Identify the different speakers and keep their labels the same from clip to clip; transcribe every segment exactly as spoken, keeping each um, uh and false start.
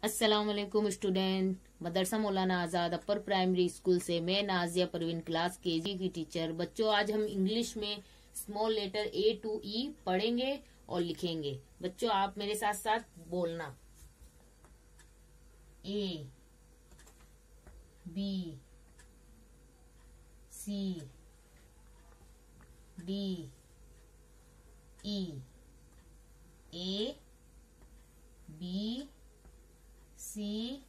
Speaker 1: अस्सलाम वालेकुम स्टूडेंट। मदरसा Maulana Azad upper primary school से मैं नाजिया परवीन क्लास केजी की टीचर। बच्चों, आज हम इंग्लिश में small letter A to E पढ़ेंगे और लिखेंगे। बच्चों, आप मेरे साथ साथ बोलना। A B C D E. A B C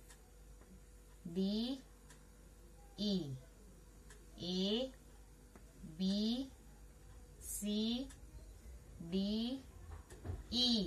Speaker 1: D E. A B C D E.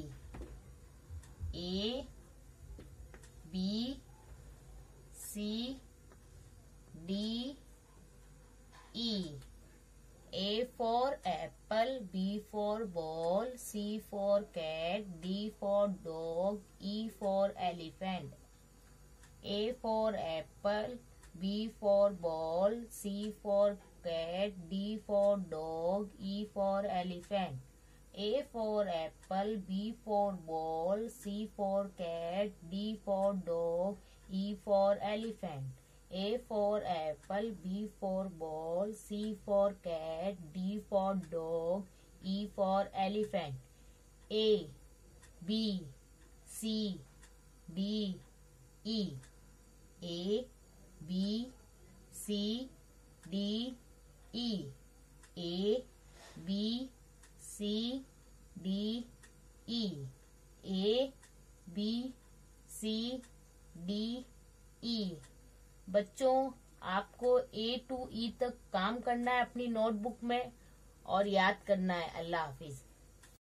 Speaker 1: A B C D E. A for apple, B for ball, C for cat, D for dog, E for elephant. A for apple, B for ball, C for cat, D for dog, E for elephant. A for apple, B for ball, C for cat, D for dog, E for elephant. A for apple, B for ball, C for cat, D for dog, E for elephant. A B C D E. A B C D E. A B C D E. A B C D E। बच्चों, आपको ए to ई तक काम करना है अपनी notebook में और याद करना है। अल्लाह हाफिज।